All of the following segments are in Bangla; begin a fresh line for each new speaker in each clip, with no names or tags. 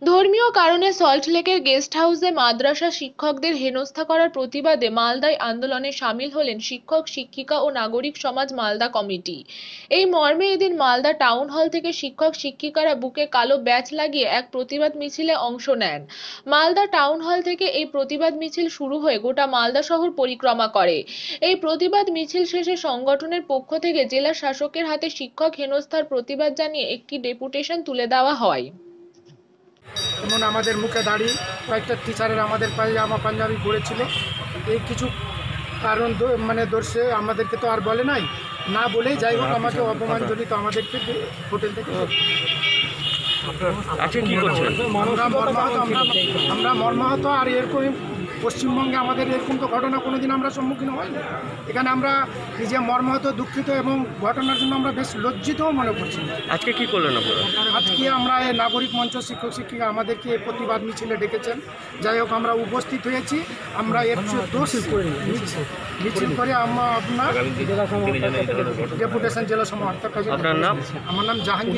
ধর্মীয় কারণে সল্টলেকের গেস্ট হাউসে মাদ্রাসা শিক্ষকদের হেনস্থা করার প্রতিবাদে মালদায় আন্দোলনে সামিল হলেন শিক্ষক, শিক্ষিকা ও নাগরিক সমাজ মালদা কমিটি। এই মর্মে এদিন মালদা টাউন হল থেকে শিক্ষক শিক্ষিকারা বুকে কালো ব্যাজ লাগিয়ে এক প্রতিবাদ মিছিলে অংশ নেন। মালদা টাউন হল থেকে এই প্রতিবাদ মিছিল শুরু হয়ে গোটা মালদা শহর পরিক্রমা করে। এই প্রতিবাদ মিছিল শেষে সংগঠনের পক্ষ থেকে জেলা শাসকের হাতে শিক্ষক হেনস্থার প্রতিবাদ জানিয়ে একটি ডেপুটেশন তুলে দেওয়া হয়।
যেমন আমাদের মুখে দাড়ি, কয়েকটা টিচারের আমাদের পায়জামা পাঞ্জাবি পড়েছিল, এই কিছু কারণ দর্শে আমাদেরকে তো আর বলে নাই, না বলেই যাই হোক আমাকে অপমানজনিত আমাদেরকে হোটেল থেকে আমরা মর্মাহত। আর এরকম পশ্চিমবঙ্গে আমাদের এরকম তো ঘটনা কোনোদিন আমরা সম্মুখীন হইনি। এখানে আমরা নিজে মর্মাহত, দুঃখিত এবং ঘটনার জন্য আমরা বেশ লজ্জিতও মনে করছি।
আজকে কি করলেন আপনারা?
আজকে আমরা এই নাগরিক মঞ্চ শিক্ষক শিক্ষিকা আমাদেরকে প্রতিবাদ মিছিলে ডেকেছেন, যাই হোক আমরা উপস্থিত হয়েছি। আমরা এর দোষ মিছিল করে আমরা আপনার ডেপুটেশন জেলা সমাহর্তা।
আপনার নাম?
আমার নাম জাহাঙ্গীর।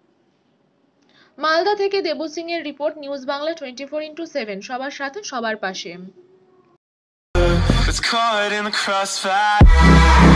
মালদা থেকে দেবু সিং এর রিপোর্ট, নিউজ বাংলা 24x7, সবার সাথে সবার পাশে।